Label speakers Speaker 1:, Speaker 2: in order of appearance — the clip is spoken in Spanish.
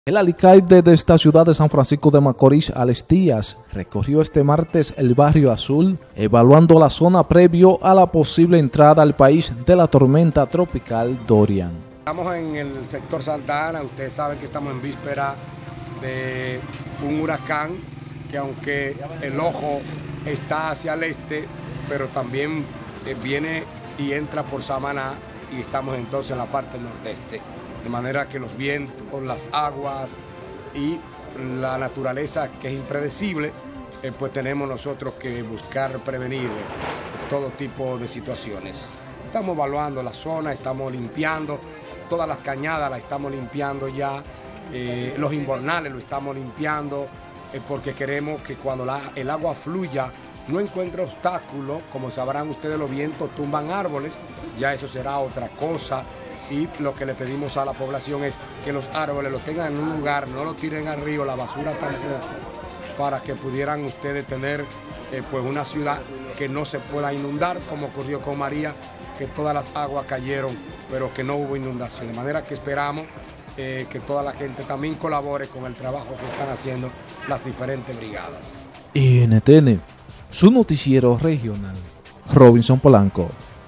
Speaker 1: El alcalde de esta ciudad de San Francisco de Macorís, Alex Díaz, recorrió este martes el barrio Azul, evaluando la zona previo a la posible entrada al país de la tormenta tropical Dorian.
Speaker 2: Estamos en el sector Santa Ana. Ustedes saben que estamos en víspera de un huracán que, aunque el ojo está hacia el este, pero también viene y entra por Samaná, y estamos entonces en la parte nordeste. De manera que los vientos, las aguas y la naturaleza, que es impredecible, pues tenemos nosotros que buscar prevenir todo tipo de situaciones. Estamos evaluando la zona, estamos limpiando, todas las cañadas las estamos limpiando ya, los invernales lo estamos limpiando, porque queremos que cuando el agua fluya no encuentre obstáculos. Como sabrán ustedes, los vientos tumban árboles, ya eso será otra cosa. Y lo que le pedimos a la población es que los árboles los tengan en un lugar, no lo tiren al río, la basura tampoco, para que pudieran ustedes tener pues una ciudad que no se pueda inundar, como ocurrió con María, que todas las aguas cayeron, pero que no hubo inundación. De manera que esperamos que toda la gente también colabore con el trabajo que están haciendo las diferentes brigadas.
Speaker 1: NTN, su noticiero regional, Robinson Polanco.